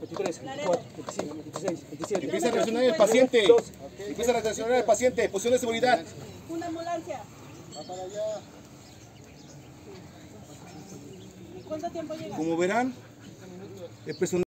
23, 24, 25, 26, 27. Empieza a reaccionar el paciente. Empieza a reaccionar el paciente. Posición de seguridad. Una ambulancia. Va para allá. ¿Cuánto tiempo llega? Como verán, el personal